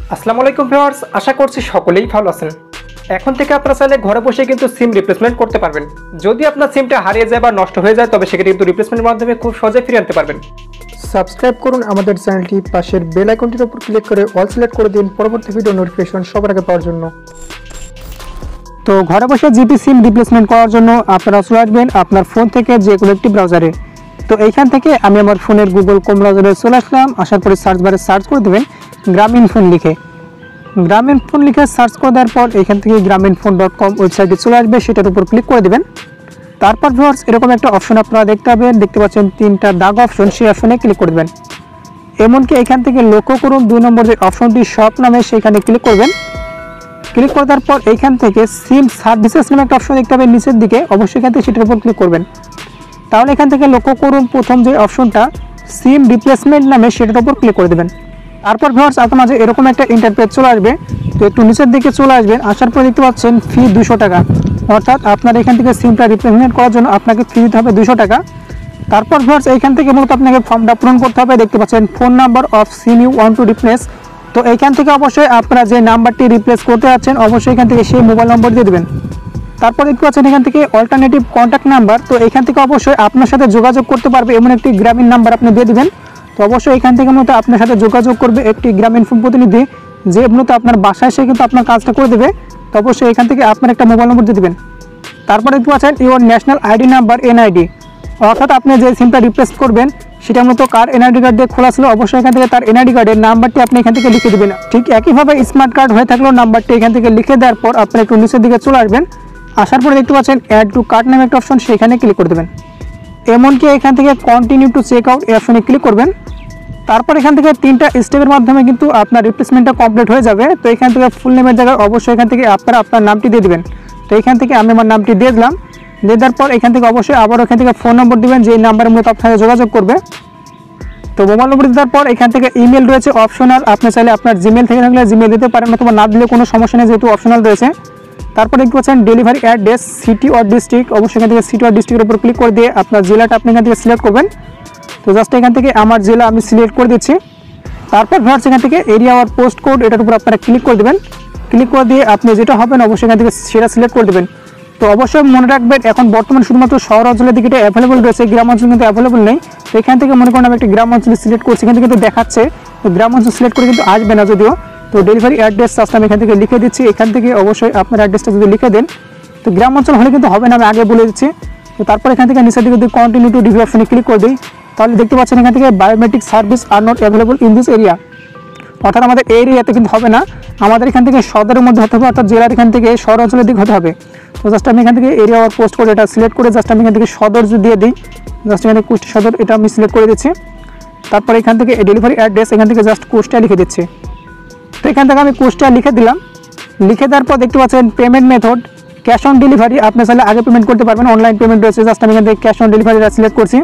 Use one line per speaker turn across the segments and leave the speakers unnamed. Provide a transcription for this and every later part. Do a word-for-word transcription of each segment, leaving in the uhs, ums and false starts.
আসসালামু আলাইকুম ভিউয়ার্স, আশা করছি সকলেই ভালো আছেন। এখন থেকে আপনারা চাইলে ঘরে বসে কিন্তু সিম রিপ্লেসমেন্ট করতে পারবেন। যদি আপনার সিমটা হারিয়ে যায় বা নষ্ট হয়ে যায় তবে সেটা কিন্তু রিপ্লেসমেন্টের মাধ্যমে খুব সহজে ফিরিয়ে আনতে পারবেন।
সাবস্ক্রাইব করুন আমাদের চ্যানেলটি, পাশের বেল আইকনটির উপর ক্লিক করে অল সিলেক্ট করে দিন পরবর্তী ভিডিও নোটিফিকেশন সবার আগে পাওয়ার জন্য। তো ঘরে বসে জিপি সিম রিপ্লেসমেন্ট করার জন্য আপনারা চলে আসবেন আপনার ফোন থেকে যে কোনো একটি ব্রাউজারে। তো এইখান থেকে আমি আমার ফোনের গুগল ক্রোম ব্রাউজারে চলে আসলাম। আসার পরে সার্চ বারে সার্চ করে দেবেন গ্রামীণ ফোন লিখে। গ্রামীণ ফোন লিখে সার্চ করে দেওয়ার পর এখান থেকে গ্রামীণ ফোন ডট কম ওয়েবসাইটে চলে আসবে, সেটার উপর ক্লিক করে দেবেন। তারপর ভিউয়ার্স এরকম একটা অপশন আপনারা দেখতে পাবেন, দেখতে পাচ্ছেন তিনটা দাগ অপশন, সেই অপশনে ক্লিক করে দেবেন। এমনকি এখান থেকে লক্ষ্য করুন দুই নম্বর যে অপশনটি শপ নামে সেখানে ক্লিক করবেন। ক্লিক করে দেওয়ার পর এইখান থেকে সিম সার্ভিসেস নামে একটা অপশন দেখতে পাবেন নিচের দিকে, অবশ্যই এখান থেকে সেটার উপর ক্লিক করবেন। তাহলে এখান থেকে লক্ষ্য করুন প্রথম যে অপশনটা সিম রিপ্লেসমেন্ট নামে সেটার উপর ক্লিক করে দেবেন। তারপর ভিউয়ার্স আপনার মাঝে এরকম একটা ইন্টারফেস চলে আসবে। তো একটু নিচের দিকে চলে আসবেন, আসার পর দেখতে পাচ্ছেন ফি দুশো টাকা, অর্থাৎ আপনার এখান থেকে সিমটা রিপ্লেসমেন্ট করার জন্য আপনাকে ফি দিতে হবে দুশো টাকা। তারপর ভিউয়ার্স এইখান থেকে মূলত আপনাকে ফর্মটা পূরণ করতে হবে। দেখতে পাচ্ছেন phone number of SIM you want to replace. তো এইখান থেকে অবশ্যই আপনারা যে নাম্বারটি রিপ্লেস করতে যাচ্ছেন অবশ্যই এখান থেকে সেই মোবাইল নম্বর দিয়ে দেবেন। তারপর দেখতে পাচ্ছেন এখান থেকে অল্টারনেটিভ কন্ট্যাক্ট নাম্বার। তো এখান থেকে অবশ্যই আপনার সাথে যোগাযোগ করতে পারবে এমন একটি গ্রামীণ নাম্বার আপনি দিয়ে দেবেন। তো অবশ্যই এখান থেকে মূলত আপনার সাথে যোগাযোগ করবে একটি গ্রামীণ ফোন প্রতিনিধি, যে মূলত আপনার বাসায় এসে কিন্তু আপনার কাজটা করে দেবে। তো অবশ্যই এখান থেকে আপনার একটা মোবাইল নম্বর দিয়ে দেবেন। তারপর দেখতে পাচ্ছেন your national ID number NID, অর্থাৎ আপনি যে সিমটা রিপ্লেস করবেন সেটা মূলত কার এনআইডি কার্ড দিয়ে খোলা ছিল, অবশ্যই এখান থেকে তার এনআইডি কার্ডের নাম্বারটি আপনি এখান থেকে লিখে দেবেন। ঠিক একইভাবে স্মার্ট কার্ড হয়ে থাকলেও নাম্বারটি এখান থেকে লিখে দেওয়ার পর আপনি একটু নিচের দিকে চলে আসবেন। আসার পরে দেখতে পাচ্ছেন অ্যাড টু কার্ড নামে একটা অপশন, সেখানে ক্লিক করে দেবেন। এমনকি এখান থেকে কন্টিনিউ টু চেক আউট এই অপশনে ক্লিক করবেন। তারপর এখান থেকে তিনটা স্টেপের মাধ্যমে কিন্তু আপনার রিপ্লেসমেন্টটা কমপ্লিট হয়ে যাবে। তো এখান থেকে ফুল নেমের জায়গায় অবশ্যই এখান থেকে আপনারা আপনার নামটি দিয়ে দেবেন। তো এখান থেকে আমি আমার নামটি দিয়ে দিলাম। দিয়ে দেওয়ার পর এখান থেকে অবশ্যই আবার এখান থেকে ফোন নম্বর দিবেন যে নাম্বারের মধ্যে আপনার সাথে যোগাযোগ করবে। তো মোবাইল নম্বর দেওয়ার পর এখান থেকে ইমেল রয়েছে অপশনাল, আপনি চাইলে আপনার জিমেল থেকে থাকলে জিমেল দিতে পারেন অথবা না দিলে কোনো সমস্যা নেই, যেহেতু অপশনাল রয়েছে। তারপর দেখতে পাচ্ছেন delivery address city or district, অবশ্যই এখান থেকে সিটি অর ডিস্ট্রিক্টের উপর ক্লিক করে দিয়ে আপনার জেলাটা আপনি এখান থেকে সিলেক্ট করবেন। তো জাস্ট এখান থেকে আমার জেলা আমি সিলেক্ট করে দিচ্ছি। তারপর ভিউয়ার্স এখান থেকে এরিয়া আর পোস্ট কোড এটার উপর আপনারা ক্লিক করে দেবেন। ক্লিক করে দিয়ে আপনি যেটা হবেন অবশ্যই এখান থেকে সেটা সিলেক্ট করে দেবেন। তো অবশ্যই মনে রাখবেন এখন বর্তমানে শুধুমাত্র শহর অঞ্চলের দিকে এটা অ্যাভেলেবল রয়েছে, গ্রাম অঞ্চল কিন্তু অ্যাভেলেবল নেই। তো এখান থেকে মনে করেন আমি একটা গ্রাম অঞ্চলে সিলেক্ট করছি, এখান থেকে কিন্তু দেখাচ্ছে। তো গ্রাম অঞ্চল সিলেক্ট করে কিন্তু আসবে না যদিও। তো ডেলিভারি অ্যাড্রেস জাস্ট আমি এখান থেকে লিখে দিচ্ছি। এখান থেকে অবশ্যই আপনার অ্যাড্রেসটা যদি লিখে দেন, তো গ্রাম অঞ্চল হলে কিন্তু হবে না, আমি আগে বলে দিচ্ছি। তো তারপর এখান থেকে নিচের দিকে যদি কন্টিনিউ টু রিভিউ অপশনে ক্লিক করে দিই, তাহলে দেখতে পাচ্ছেন এখান থেকে biometric service are not available in this area, অর্থাৎ আমাদের এই এরিয়াতে কিন্তু হবে না, আমাদের এখান থেকে সদরের মধ্যে হতে হবে, অর্থাৎ জেলার এখান থেকে শহর অঞ্চলের দিকে হতে হবে। তো জাস্ট আমি এখান থেকে এরিয়া আর পোস্ট কোড এটা সিলেক্ট করে জাস্ট আমি এখান থেকে সদর যদি দিয়ে দিই, জাস্ট এখানে কুষ্টি সদর এটা আমি সিলেক্ট করে দিচ্ছি। তারপর এখান থেকে ডেলিভারি অ্যাড্রেস এখান থেকে জাস্ট কুষ্টিয়া লিখে দিচ্ছি। তো এখান থেকে আমি কুষ্টিয়া লিখে দিলাম। লিখে দেওয়ার পর দেখতে পাচ্ছেন payment method cash on delivery, আপনি চাইলে আগে পেমেন্ট করতে পারবেন, অনলাইন পেমেন্ট রয়েছে, জাস্ট আমি এখান থেকে ক্যাশ অন ডেলিভারিটা সিলেক্ট করছি।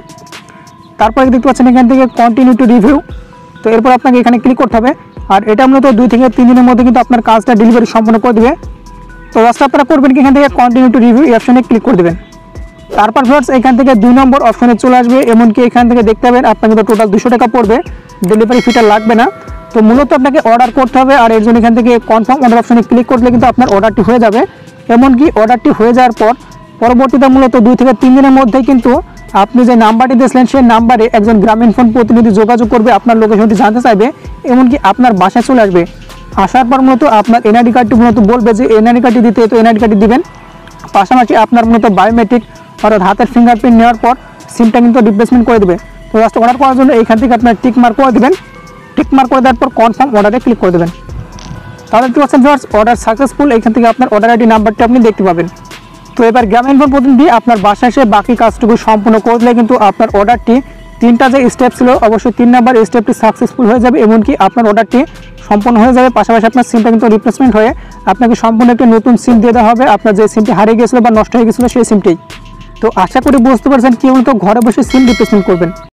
তারপরে দেখতে পাচ্ছেন এখান থেকে কন্টিনিউ টু রিভিউ। তো এরপর আপনাকে এখানে ক্লিক করতে হবে, আর এটা মূলত দুই থেকে তিন দিনের মধ্যে কিন্তু আপনার কাজটা ডেলিভারি সম্পন্ন করে দেবে। তো জাস্ট আপনারা করবেন কি এখান থেকে কন্টিনিউ টু রিভিউ এই অপশনে ক্লিক করে দেবেন। তারপর ভিউয়ার্স এখান থেকে দুই নম্বর অপশনে চলে আসবে। এমনকি এখান থেকে দেখতে পাবেন আপনার কিন্তু টোটাল দুশো টাকা পড়বে, ডেলিভারি ফিটা লাগবে না। তো মূলত আপনাকে অর্ডার করতে হবে, আর এর জন্য এখান থেকে কনফার্ম অর্ডার অপশনে ক্লিক করলে কিন্তু আপনার অর্ডারটি হয়ে যাবে। এমনকি অর্ডারটি হয়ে যাওয়ার পর পরবর্তীতে মূলত দুই থেকে তিন দিনের মধ্যে কিন্তু আপনি যে নাম্বারটি দিয়েছিলেন সেই নাম্বারে একজন গ্রামীণ ফোন প্রতিনিধি যোগাযোগ করবে, আপনার লোকেশনটি জানতে চাইবে, এমনকি আপনার বাসায় চলে আসবে। আসার পর মূলত আপনার এনআইডি কার্ডটি মূলত বলবে যে এনআইডি কার্ডটি দিতে, তো এনআইডি কার্ডটি দিবেন। পাশাপাশি আপনার মূলত বায়োমেট্রিক অর্থাৎ হাতের ফিঙ্গারপ্রিন্ট নেওয়ার পর সিমটা কিন্তু রিপ্লেসমেন্ট করে দেবে। তো জাস্ট অর্ডার করার জন্য এইখান থেকে আপনার টিক মার্ক করে দেবেন। টিক মার্ক করে দেওয়ার পর কনফার্ম অর্ডারে ক্লিক করে দেবেন। তাহলে দেখতে পাচ্ছেন ভিউয়ার্স অর্ডার সাকসেসফুল, এখান থেকে আপনার অর্ডার আইডি নাম্বারটি আপনি দেখতে পাবেন। তো এবার গ্রামীণ ফোন প্রতিনিধি আপনার বাসায় এসে বাকি কাজটুকু সম্পূর্ণ করলে কিন্তু আপনার অর্ডারটি তিনটা যে স্টেপ ছিল অবশ্যই তিন নাম্বার স্টেপটি সাকসেসফুল হয়ে যাবে, এমনকি আপনার অর্ডারটি সম্পূর্ণ হয়ে যাবে। পাশাপাশি আপনার সিমটা কিন্তু রিপ্লেসমেন্ট হয়ে আপনাকে সম্পূর্ণ একটি নতুন সিম দিয়ে দেওয়া হবে, আপনার যে সিমটি হারিয়ে গেছিলো বা নষ্ট হয়ে গেছিলো সেই সিমটি। তো আশা করি বুঝতে পারছেন কি মূলত ঘরে বসে সিম রিপ্লেসমেন্ট করবেন।